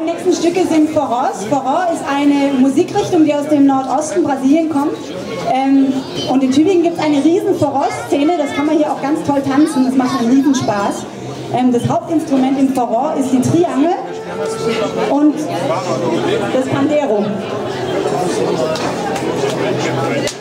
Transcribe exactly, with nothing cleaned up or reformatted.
nächsten Stücke sind Forrós. Forró ist eine Musikrichtung, die aus dem Nordosten Brasilien kommt. Ähm, und in Tübingen gibt es eine riesen Forró-Szene, das kann man hier auch ganz toll tanzen, das macht einen riesen Spaß. Ähm, das Hauptinstrument im Forró ist die Triangel und das Pandero.